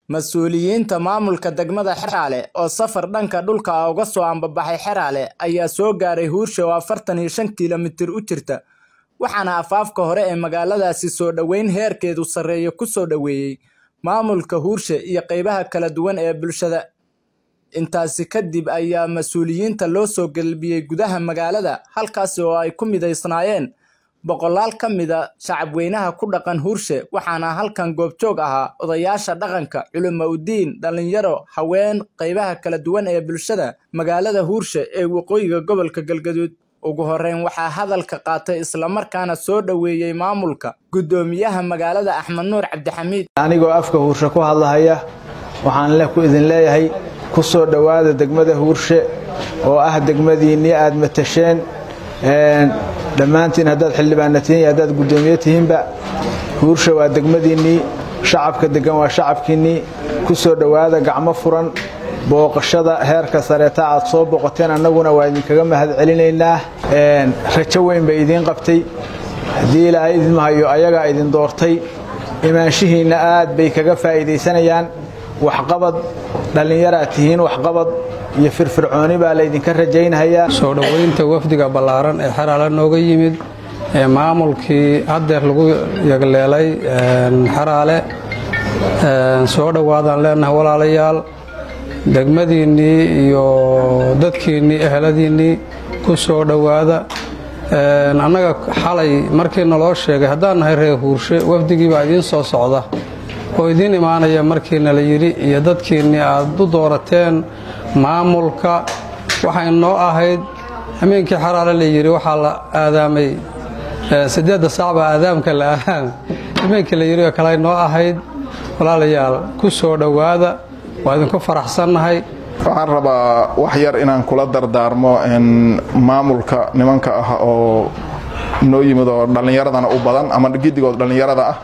Mas'uuliyiinta maamulka degmada Xeraale oo safar dhanka dhulka ah uga soo ambabaxay Xeraale ayaa soo gaaray Huurshe oo 45 kiiloomitir u jirta waxaana afaafka hore ee magaaladaasi soo dhaweyn heerkeedu sareeyo ku soo dhaweeyay maamulka Huurshe iyo qaybaha kala duwan ee bulshada. Intaasi kadib ayaa mas'uuliyiinta loo soo galbiyay gudaha magaalada halkaas oo ay ku mideysnaayeen boqolaal ka mid ah shacabweynaha ku dhaqan Huurshe waxaana halkan goobjoog ahaa odayaasha dhaqanka, culimo-diin, dhalinyaro, haween, qaybaha kala duwan ee bulshada magaalada Huurshe ee waqooyiga gobolka Galgaduud. Ugu horeyn waxaa hadalka qaatay isla markaana soo dhaweeyay maamulka gudoomiyaha magaalada Axmed Nuur Cabdixamiid. Anigoo afka Huurshe ku hadlahaya waxaan ku idin leeyahay ku soo dhawaada degmada Huurshe oo ah degmadiinii aad matasheen dhammaantiin haddaad xildhibaanatiin iyo haddaad gudoomiye tihiinba Huurshe waa degmadiinii shacabka degan waa shacabkiinii ku soo dhawaada gacmo furan booqashada heerka sareeta aad soo boqoteen annaguna waa idinkaga mahad celinaynaa rajo weyn bay idin qabtay haddii ilaahay idin mahayo ayaga idin doortay imaanshihiina aad bay kaga faa'iideysanayaan waxqabad dhalinyaro tihiin waxqabad iyo firfircooni baa la idinka rajaynayaa. Soo dhaweynta wafdiga ballaaran ee Xeraale nooga yimid ee maamulkii haddeer lagu yagleelay Xeraale soo dhawaadaan leenahay walaalayaal degmadiinii iyo dadkiinii eheladiinii ku soo dhawaada. Annaga xalay markii naloo sheegay haddaan nahay reer Huurshe wafdigii baa idiin soo socda oo idiin imaanaya markii nala yiri iyo dadkiinii aad u doorateen maamulka waxay noo ahayd habeenkii Xeraale la yiri waxaa la aadaamay 8 saac baa aadaamka la ahaan habeenkii la yiri kale noo ahayd walaalayaal ku soo dhawaada waa idinku faraxsanahay. waxaan rabaa wax yar inaan kula dardaarmo maamulka nimanka ah oo noo yimid oo dhalinyaradana u badan ama gidigood dhalinyarada ah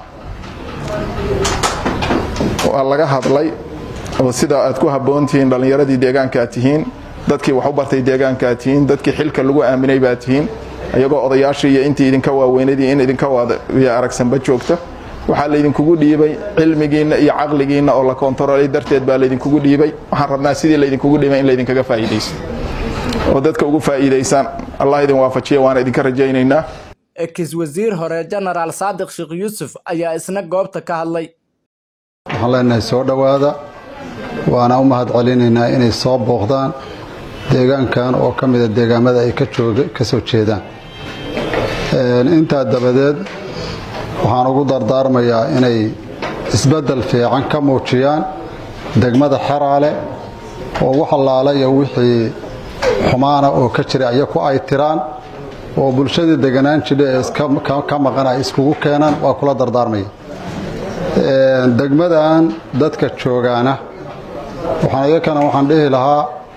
waa laga hadlay oo sida aad ku haboontiin dhalinyaradii deegaanka aad tihiin dadkii wax u bartay deegaanka aad tihiin dadkii xilka lagu aaminay baad tihiin ayagoo odayaashii iyo intii idinka waaweynadii in idinka wada aragsanba joogta waxaa la idinkugu dhiibay cilmigiina iyo caqligiina oo la kontaroolay darteed baa la idinkugu dhiibay waxaan rabnaa sidii la idinkugu dhiibay in la idinkaga faa'iideysto oo dadka ugu faa'iideysan Allah idin waafajiyo waan idinka rajaynaynaa. Wasiir hore General Saadiq Sheekh Yuusuf ayaa isna goobta ka hadlay. waxaan leenahay soo dhawaada waana u mahad celinaynaa inay soo booqdaan deegaankan oo ka mid ah deegaamada ay ka soo jeedaan. intaa dabadeed waxaan ugu dardaarmayaa inay isbedel fiican ka muujiyaan degmada Xeraale oo wax allaalayo wixii xumaana oo ka jira ayagu ay tiraan oo bulshada deganaan jiray ka maqan ay iskugu keenaan waa kula dardaarmaya. degmadan dadka joogaana waxaan dhihi lahaa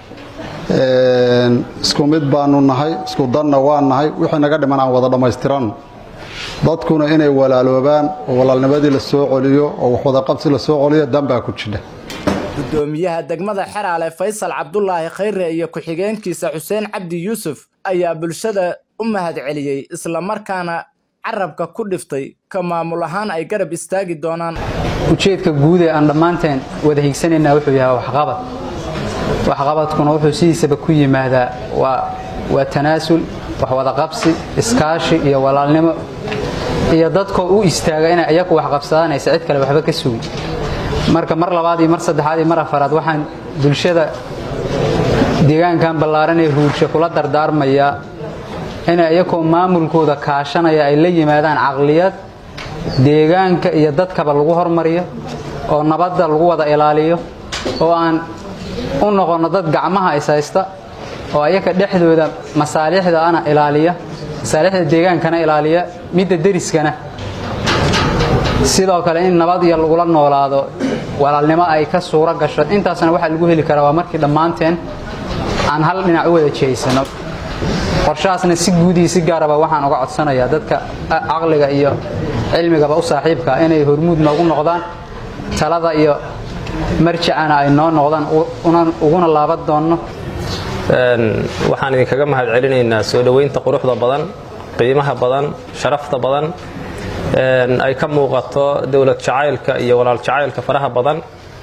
isku mid baanu nahay isku danna waan nahay wixii naga dhiman aan wada dhamaystiran dadkuna inay walaaloobaan oo walaalnimadii la soo celiyo oo wax wada qabsi la soo celiyo dambaa ku jira. gudoomiyaha degmada Xeraale Faysal Cabdullaahi Khayre iyo ku-xigeenkiisa Xuseen Cabdi Yuusuf ayaa bulshada u mahad celiyay isla markaana carabka ku dhiftay ka maamul ahaan ay garab istaagi doonaan. ujeedka guud ee aan dhamaanteen wada higsanayna wuxuu yahay waxqabadkuna wuxuu sidiisaba ku yimaadaa waa tanaasul wax wada qabsi iskaashi iyo walaalnimo iyo dadka u istaaga inay ayagu wax qabsadaan ay cid kale waxba ka sugi. marka mar labaad iyo mar saddexaad iyo mar afaraad waxaan bulshada deegaankan ballaaran ee Huurshe kula dardaarmaya inay ayagu maamulkooda kaashanaya ay la yimaadaan caqliyad deegaanka iyo dadkaba lagu hormariyo oo nabadda lagu wada ilaaliyo oo aan u noqono dad gacmaha is haysta oo ayaga dhexdooda masaalixda ana ilaaliya masaalixda deegaankana ilaaliya midda deriskana sidoo kale in nabad iyo lagu la noolaado walaalnimo ay ka suura gasho intaasna waxa lagu heli karaa waa markii dhamaanteen aan hal dhinac u wada jeeysano. qorshaasna si guud iyo si gaar ah waxaan uga codsanayaa dadka aqliga iyo cilmiga u saaxiibka inay hormuud noogu noqdaan talada iyo marjicana ay noo noqdaan uguna laaban doono. waxaan idinkaga mahad celinaynaa soo dhaweynta quruxda badan qiimaha badan sharafta badan ay ka muuqato dawlad jacaylka iyo walaal jacaylka faraha badan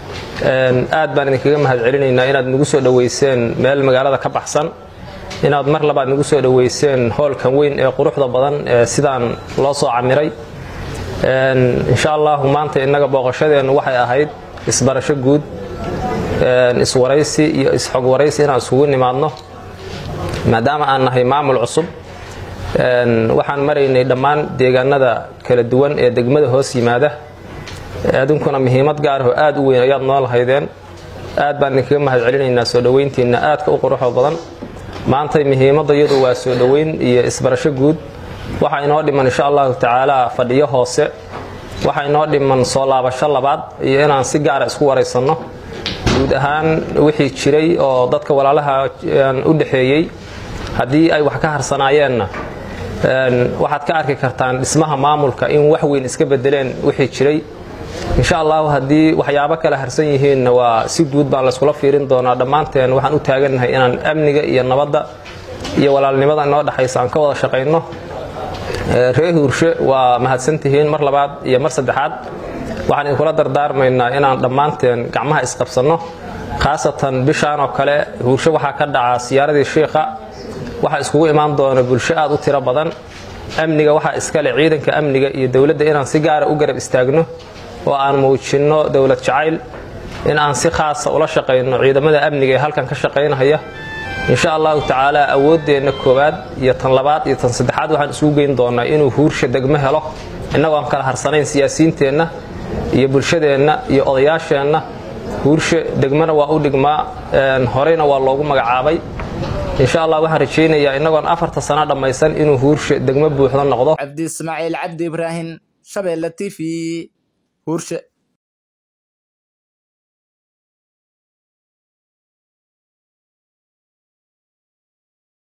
aad baan idinkaga mahadcelinaynaa inaad nagu soo dhaweyseen meel magaalada ka baxsan inaad mar labaad nagu soo dhaweyseen hoolkan weyn ee quruxda badan ee sidaan loo soo camiray insha Allah maanta inaga booqashadeenu waxay ahayd isbarasho guud iswaraysi iyo isxog waraysi inaan isugu nimaadno maadaama aan nahay maamul cusub waxaan maraynay dhammaan deegaanada kala duwan ee degmada hoos yimaada adunkuna muhiimad gaar ah oo aad u weyn ayaad noo lahaydeen aad baan idinkaga mahadcelinaynaa soo dhaweyntiina aadka u quruxda badan maanta muhiimadda iyadu waa soo dhaweyn iyo isbarasho guud waxa inoo dhiman insha Allah taala fadhiyo hoose waxa inoo dhiman soo laabasho labaad iyo inaan si gaar ah isku wareysano guud ahaan wixii jiray oo dadka walaalaha u dhaxeeyay hadii ay wax ka harsanaayeenna waxaad ka arki kartaan dhismaha maamulka in wax weyn iska bedeleen wixii jiray insha Allah hadii waxyaabo kala harsan yihiin waa si guud baan la isku fiirin doonaa dhamaanteen waxaan u taaganahay inaan amniga iyo nabadda iyo walaalnimada noo dhaxaysa aan ka wada shaqeyno reer Huurshe waa mahadsantihiin mar labaad iyo mar saddexaad waxaan idin kula dardaarmaynaa inaan dhamaanteen gacmaha isqabsano khaasatan bishaan oo kale Huurshe waxa ka dhaca siyaaradii sheekha waxa iskugu imaan doona bulsho aad u tiro badan amniga waxa iska leh ciidanka amniga iyo dawladda inaan si gaar ah u garab istaagno oo aan muujino dawlad jacayl in aan si khaas ah ula shaqeyno ciidamada amniga ee halkan ka shaqeynaya insha Allah taala awoodeena koobaad iyo tan labaad iyo tan saddexaad waxaan isugu geyn doonaa inuu Huurshe degmo helo inagoo aan kala harsanayn siyaasiyiinteena iyo bulshadeena iyo odayaasheena Huurshe degmana waa u dhigmaa horeyna waa loogu magacaabay insha Allah waxaan rajeynayaa inagoo 4 sano dhamaysan inuu Huurshe degmo buuxda noqdo Cabdi Ismaaciil Cabdi Ibrahim Shabeelle TV Huurshe